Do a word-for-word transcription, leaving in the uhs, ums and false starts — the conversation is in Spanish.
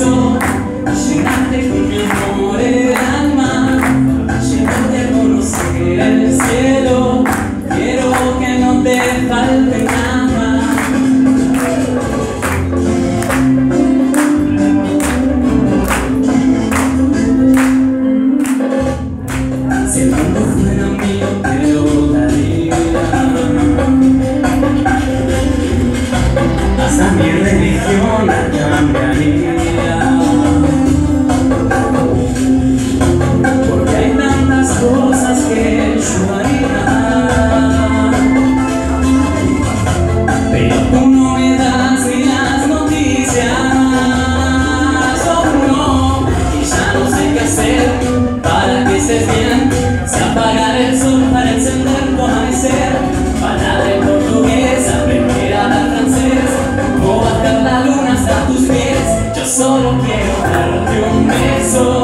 beso, llenarte con mi amor el alma, llevarte a conocer el cielo. Quiero que no te falte nada. Si el mundo fuera mío te lo daría, hasta mi religión la cambiaría, porque hay tantas cosas que yo haría, pero tú no me das ni las noticias. Oh no, y ya no sé qué hacer para que estés bien. Si apagar el sol para encender tu amanecer, palabra en portugués, aprender a hablar francés, o bajar la luna hasta tus pies. Yo solo quiero darte un beso.